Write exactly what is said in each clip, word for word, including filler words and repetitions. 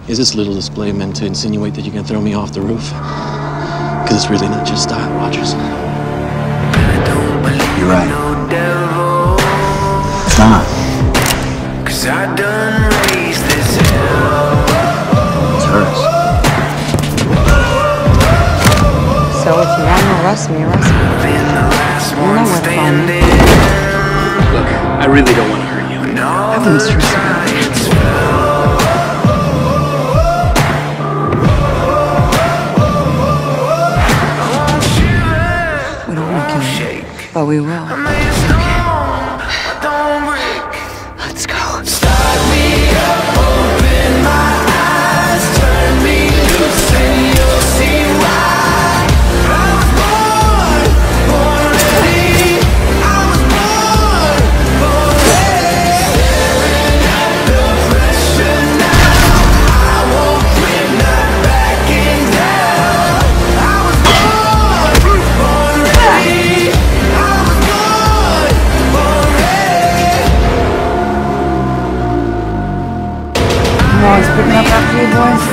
Is this little display meant to insinuate that you can throw me off the roof? Because it's really not just style, Rogers. You're right. It's not. Cause I done raised this hell. It's hers. So if you want to arrest me, arrest me. You know where to find me. Look, I really don't want to hurt you. Nothing's true. We don't want to kill you, but we will. Let's go. Start me up, open my eyes, turn me loose, and you'll see why. I was born, born ready. I was born, born ready. Staring at the pressure now. I won't quit, not backing down. I was born, born ready. I was born, born ready. I'm always picking up after you, boys.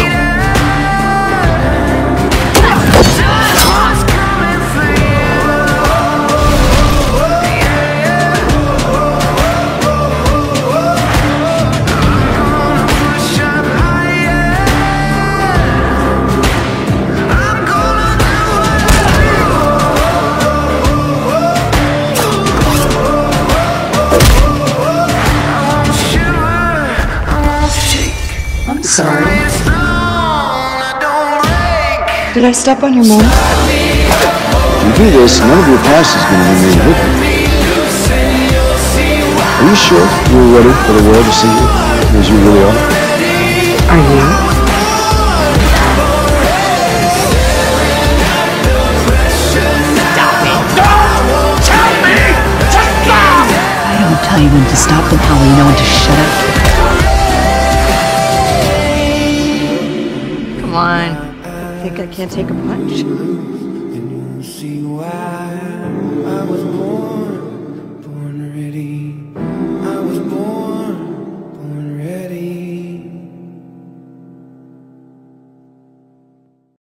I'm sorry. Did I step on your mom? If you do this, none of your past is going to remain hidden. Are you sure you're ready for the world to see you as you really are? Are you? Stop it! Don't tell me to stop! I don't tell you when to stop them, Holly. You know when to shut up. Come on. Think I can't take a punch? See why I was born.